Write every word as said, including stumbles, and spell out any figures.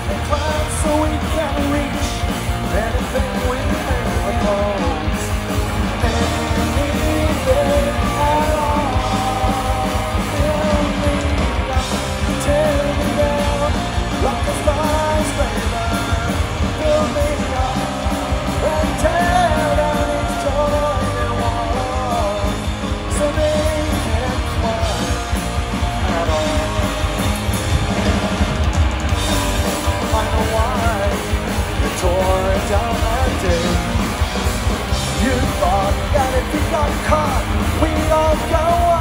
and climb so we can reach anything we ever close. Anything at all. Fill me up, tear me down, like a skyscraper. Fill me up and tear down each joint wall so they can't climb at all. I know why you tore it down that day. You thought that if you got caught, we'd all go